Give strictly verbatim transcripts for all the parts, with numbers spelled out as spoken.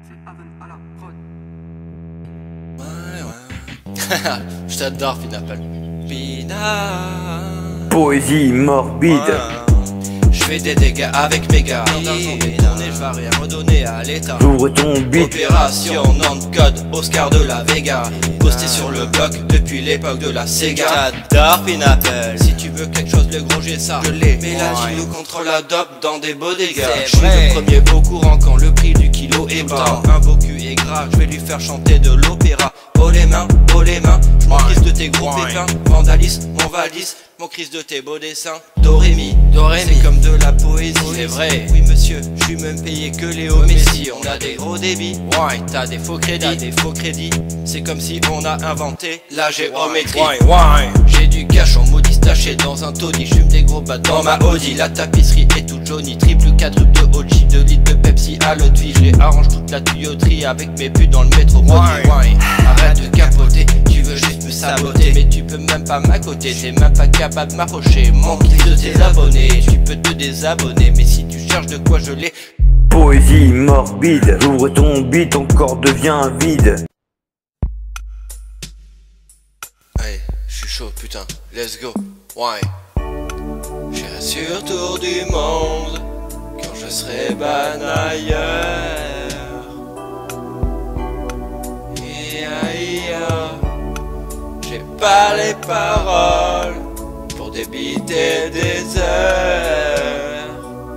Ouais, ouais. Je t'adore, Pinapple. Pina. Poésie morbide. Ouais. Je fais des dégâts avec mes gars. D'argent détourné, je vais rien redonner à l'état. J'ouvre ton beat. Opération nom de code, Oscar de la Vega. Posté sur le bloc depuis l'époque de la Sega. J'adore Pinapple. Si tu veux quelque chose, le gros j'ai ça. Je l'ai. Mais là tu nous contrôles la dope dans des beaux dégâts. Je suis le premier au courant quand le prix du kilo est bas. Un beau cul est gras, je vais lui faire chanter de l'opéra. Oh les mains, oh les mains, je m'en crise de tes gros pépins. Vandalisme, mon valise, mon crise de tes beaux dessins. Dorémi, Dorémi, c'est comme de la poésie. C'est vrai, oui monsieur, je suis même payé que Léo Messi. On a des gros débits, ouais, t'as des faux crédits, t'as des faux crédits. C'est comme si on a inventé la géométrie. Ouais, ouais. J'ai du cash en maudit taché dans un taudis. J'fume des gros bats dans ma Audi. La tapisserie est toute jaunie, triple quadruple de O G. deux litres de Pepsi à l'eau de vie. Je les arrange toute la tuyauterie avec mes putes dans le métro. Ouais, ouais. Arrête de capoter, tu veux juste me saboter. Mais tu peux même pas m'accoter, t'es même pas capable de m'approcher. Mon kill de tes abonnés, tu peux te désabonner. Mais si tu cherches de quoi je l'ai. Poésie morbide. J'ouvre ton beat, ton corps devient vide. Allez, je suis chaud putain, let's go, ouais. J'irai sur tour du monde quand je serai ban ailleurs. Ia, ia. J'ai pas les paroles pour débiter des heures.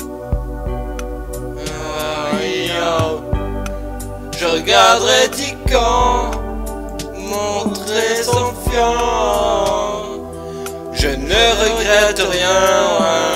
Ia, je regarderai Tican montrer son fion. Je ne regrette rien, ouais.